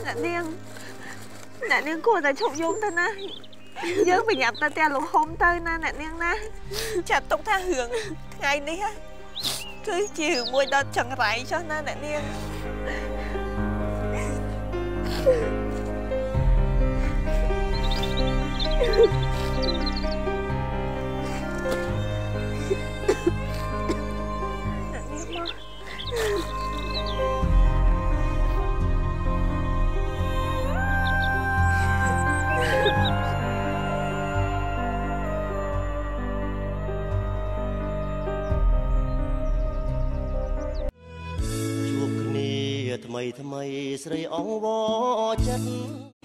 nè niêng cô ta chụp dung ta na dương bị nhập ta tiền lục hôm tới na nè niêng na chặt tông tha hưởng ngày đi ha cứ chiều môi đợt chẳng rải cho na nè niêng Mày ស្រីអង្វរចិត្ត